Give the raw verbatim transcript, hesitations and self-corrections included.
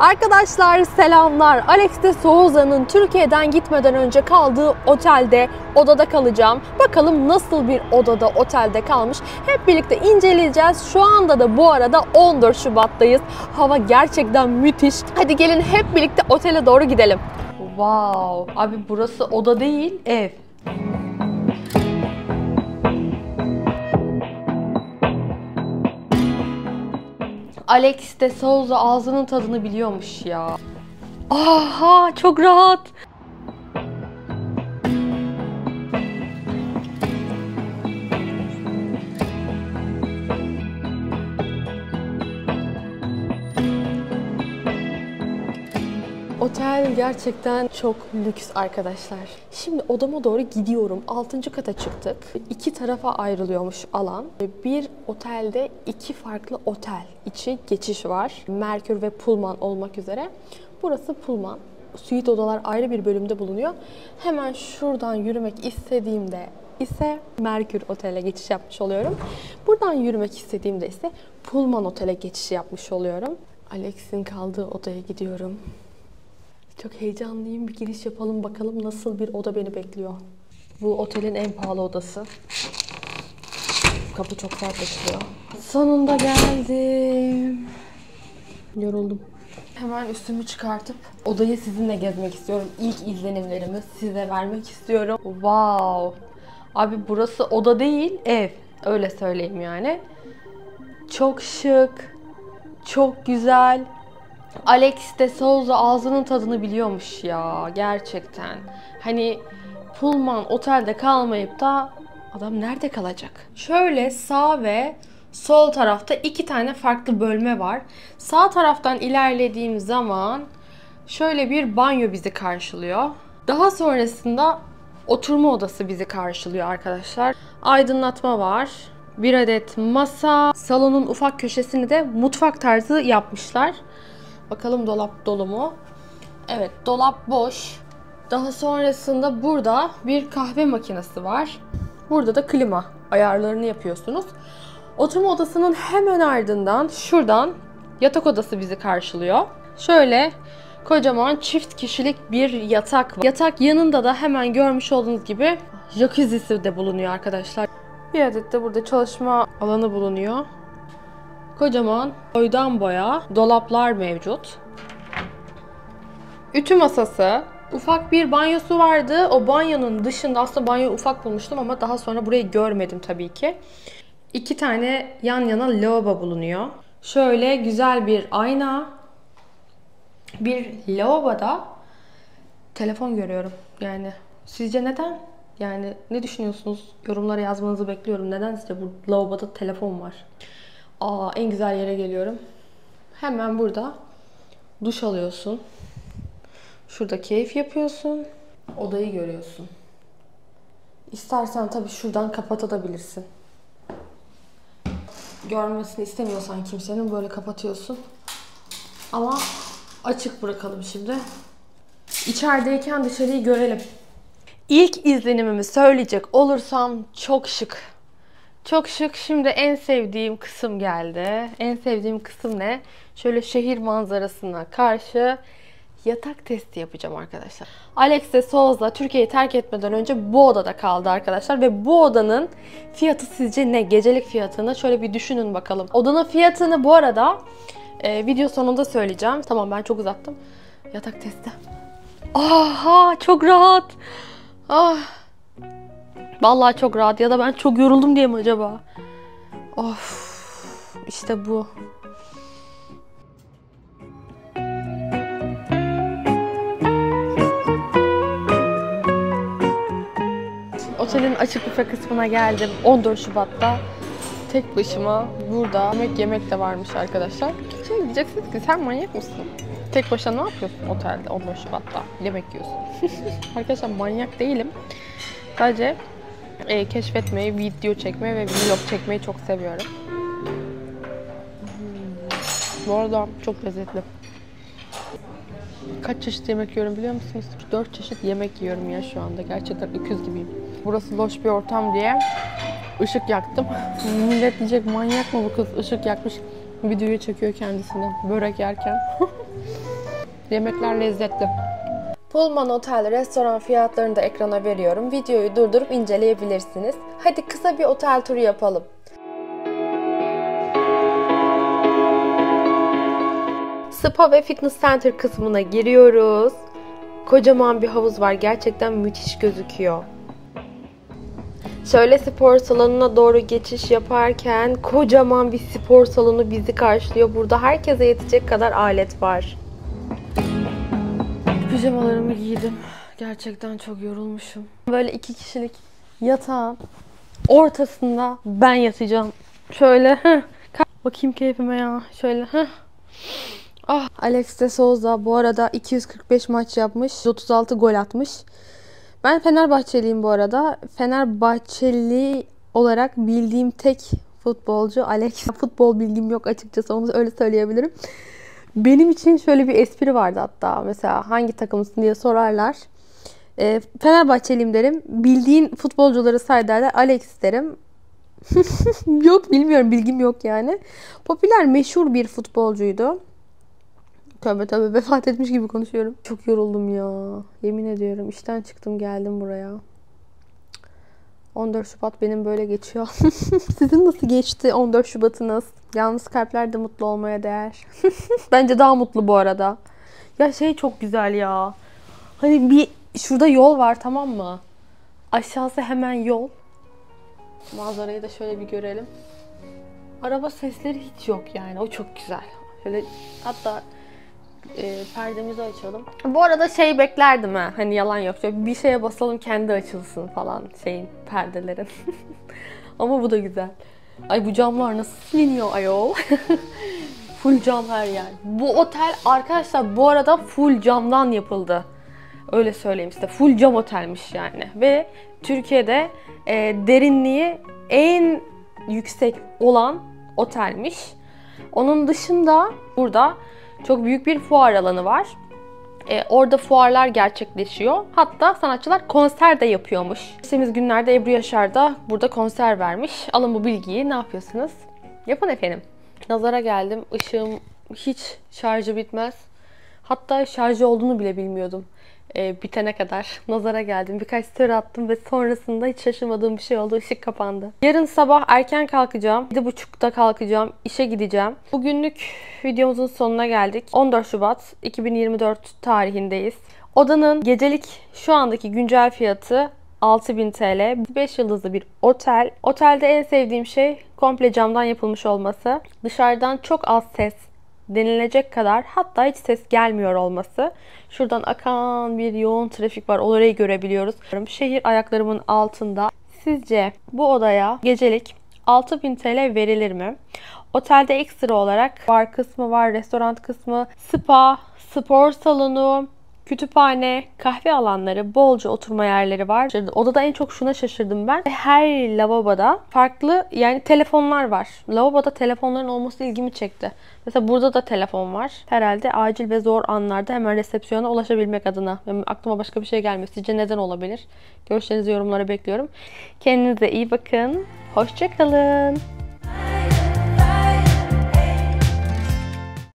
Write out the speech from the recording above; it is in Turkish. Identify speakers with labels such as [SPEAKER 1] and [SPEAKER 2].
[SPEAKER 1] Arkadaşlar selamlar. Alex de Souza'nın Türkiye'den gitmeden önce kaldığı otelde odada kalacağım. Bakalım nasıl bir odada otelde kalmış. Hep birlikte inceleyeceğiz. Şu anda da bu arada on dört Şubat'tayız. Hava gerçekten müthiş. Hadi gelin hep birlikte otele doğru gidelim. Wow. Abi burası oda değil, ev. Alex de Souza ağzının tadını biliyormuş ya. Aha, çok rahat. Otel gerçekten çok lüks arkadaşlar. Şimdi odama doğru gidiyorum. altıncı kata çıktık. İki tarafa ayrılıyormuş alan. Bir otelde iki farklı otel içi geçiş var. Merkür ve Pullman olmak üzere. Burası Pullman. Suite odalar ayrı bir bölümde bulunuyor. Hemen şuradan yürümek istediğimde ise Merkür Otel'e geçiş yapmış oluyorum. Buradan yürümek istediğimde ise Pullman Otel'e geçiş yapmış oluyorum. Alex'in kaldığı odaya gidiyorum. Çok heyecanlıyım. Bir giriş yapalım bakalım nasıl bir oda beni bekliyor. Bu otelin en pahalı odası. Kapı çok fazla açılıyor. Sonunda geldim. Yoruldum. Hemen üstümü çıkartıp odayı sizinle gezmek istiyorum. İlk izlenimlerimi size vermek istiyorum. Wow. Abi burası oda değil, ev. Öyle söyleyeyim yani. Çok şık. Çok güzel. Alex de Souza ağzının tadını biliyormuş ya gerçekten. Hani Pullman otelde kalmayıp da adam nerede kalacak? Şöyle sağ ve sol tarafta iki tane farklı bölme var. Sağ taraftan ilerlediğim zaman şöyle bir banyo bizi karşılıyor. Daha sonrasında oturma odası bizi karşılıyor arkadaşlar. Aydınlatma var. Bir adet masa. Salonun ufak köşesini de mutfak tarzı yapmışlar. Bakalım dolap dolu mu? Evet, dolap boş. Daha sonrasında burada bir kahve makinesi var. Burada da klima ayarlarını yapıyorsunuz. Oturma odasının hemen ardından şuradan yatak odası bizi karşılıyor. Şöyle kocaman çift kişilik bir yatak var. Yatak yanında da hemen görmüş olduğunuz gibi jacuzzi'si de bulunuyor arkadaşlar. Bir adet de burada çalışma alanı bulunuyor. Kocaman boydan boya dolaplar mevcut. Ütü masası. Ufak bir banyosu vardı. O banyonun dışında aslında banyoyu ufak bulmuştum ama daha sonra burayı görmedim tabii ki. İki tane yan yana lavabo bulunuyor. Şöyle güzel bir ayna. Bir lavaboda telefon görüyorum. Yani sizce neden? Yani ne düşünüyorsunuz? Yorumlara yazmanızı bekliyorum. Neden size bu lavaboda telefon var? Aa, en güzel yere geliyorum. Hemen burada duş alıyorsun. Şurada keyif yapıyorsun. Odayı görüyorsun. İstersen tabii şuradan kapatabilirsin. Görmesini istemiyorsan kimsenin böyle kapatıyorsun. Ama açık bırakalım şimdi. İçerideyken dışarıyı görelim. İlk izlenimimi söyleyecek olursam çok şık. Çok şık. Şimdi en sevdiğim kısım geldi. En sevdiğim kısım ne? Şöyle şehir manzarasına karşı yatak testi yapacağım arkadaşlar. Alex de Souza Türkiye'yi terk etmeden önce bu odada kaldı arkadaşlar. Ve bu odanın fiyatı sizce ne? Gecelik fiyatını şöyle bir düşünün bakalım. Odanın fiyatını bu arada e, video sonunda söyleyeceğim. Tamam, ben çok uzattım. Yatak testi. Aha, çok rahat. Ah. Vallahi çok rahat, ya da ben çok yoruldum diye mi acaba? Of, işte bu. Otelin açık büfe kısmına geldim. on dört Şubat'ta tek başıma burada yemek yemek de varmış arkadaşlar. Şimdi diyeceksiniz ki sen manyak mısın? Tek başına ne yapıyorsun otelde on dört Şubat'ta? Yemek yiyorsun. Arkadaşlar manyak değilim. Sadece E, keşfetmeyi, video çekmeyi ve vlog çekmeyi çok seviyorum. Hmm. Bu arada çok lezzetli. Kaç çeşit yemek yiyorum biliyor musunuz? dört çeşit yemek yiyorum ya şu anda. Gerçekten öküz gibiyim. Burası loş bir ortam diye ışık yaktım. Millet diyecek manyak mı bu kız, ışık yakmış. Videoyu çekiyor kendisine börek yerken. Yemekler lezzetli. Pullman Otel restoran fiyatlarını da ekrana veriyorum. Videoyu durdurup inceleyebilirsiniz. Hadi kısa bir otel turu yapalım. Spa ve Fitness Center kısmına giriyoruz. Kocaman bir havuz var. Gerçekten müthiş gözüküyor. Şöyle spor salonuna doğru geçiş yaparken kocaman bir spor salonu bizi karşılıyor. Burada herkese yetecek kadar alet var. Pijamalarımı giydim. Gerçekten çok yorulmuşum. Böyle iki kişilik yatağın ortasında ben yatacağım. Şöyle heh. Bakayım keyfime ya. Şöyle heh. Ah, Alex de Souza bu arada iki yüz kırk beş maç yapmış. otuz altı gol atmış. Ben Fenerbahçeliyim bu arada. Fenerbahçeli olarak bildiğim tek futbolcu Alex. Futbol bilgim yok açıkçası, onu öyle söyleyebilirim. Benim için şöyle bir espri vardı hatta. Mesela hangi takımsın diye sorarlar. E, Fenerbahçeliyim derim. Bildiğin futbolcuları say derler. Alex derim. Yok, bilmiyorum, bilgim yok yani. Popüler, meşhur bir futbolcuydu. Tövbe tövbe, vefat etmiş gibi konuşuyorum. Çok yoruldum ya. Yemin ediyorum. İşten çıktım geldim buraya. on dört Şubat benim böyle geçiyor. Sizin nasıl geçti on dört Şubat'ınız? Yalnız kalpler de mutlu olmaya değer. Bence daha mutlu bu arada. Ya şey çok güzel ya. Hani bir şurada yol var, tamam mı? Aşağısı hemen yol. Manzarayı da şöyle bir görelim. Araba sesleri hiç yok yani. O çok güzel. Şöyle hatta e, perdemizi açalım. Bu arada şey beklerdim ha. Hani yalan yok. Şöyle bir şeye basalım kendi açılsın falan şeyin, perdelerin. Ama bu da güzel. Ay bu camlar nasıl siliniyor ayol. Full cam her yer. Bu otel arkadaşlar bu arada full camdan yapıldı. Öyle söyleyeyim size. Full cam otelmiş yani. Ve Türkiye'de e, derinliği en yüksek olan otelmiş. Onun dışında burada çok büyük bir fuar alanı var. E, orada fuarlar gerçekleşiyor. Hatta sanatçılar konser de yapıyormuş. Geçtiğimiz günlerde Ebru Yaşar da burada konser vermiş. Alın bu bilgiyi, ne yapıyorsunuz? Yapın efendim. Nazara geldim. Işığım hiç şarjı bitmez. Hatta şarjı olduğunu bile bilmiyordum. E, bitene kadar nazara geldim. Birkaç story attım ve sonrasında hiç şaşırmadığım bir şey oldu. Işık kapandı. Yarın sabah erken kalkacağım. yedi buçukta kalkacağım. İşe gideceğim. Bugünlük videomuzun sonuna geldik. on dört Şubat iki bin yirmi dört tarihindeyiz. Odanın gecelik şu andaki güncel fiyatı altı bin TL. beş yıldızlı bir otel. Otelde en sevdiğim şey komple camdan yapılmış olması. Dışarıdan çok az ses denilecek kadar, hatta hiç ses gelmiyor olması. Şuradan akan bir yoğun trafik var. Orayı görebiliyoruz. Şehir ayaklarımın altında. Sizce bu odaya gecelik altı bin TL verilir mi? Otelde ekstra olarak bar kısmı var, restoran kısmı, spa, spor salonu, kütüphane, kahve alanları, bolca oturma yerleri var. Odada en çok şuna şaşırdım ben. Her lavaboda farklı yani telefonlar var. Lavaboda telefonların olması ilgimi çekti. Mesela burada da telefon var. Herhalde acil ve zor anlarda hemen resepsiyona ulaşabilmek adına. Yani aklıma başka bir şey gelmiyor. Sizce neden olabilir? Görüşlerinizi yorumlara bekliyorum. Kendinize iyi bakın. Hoşça kalın.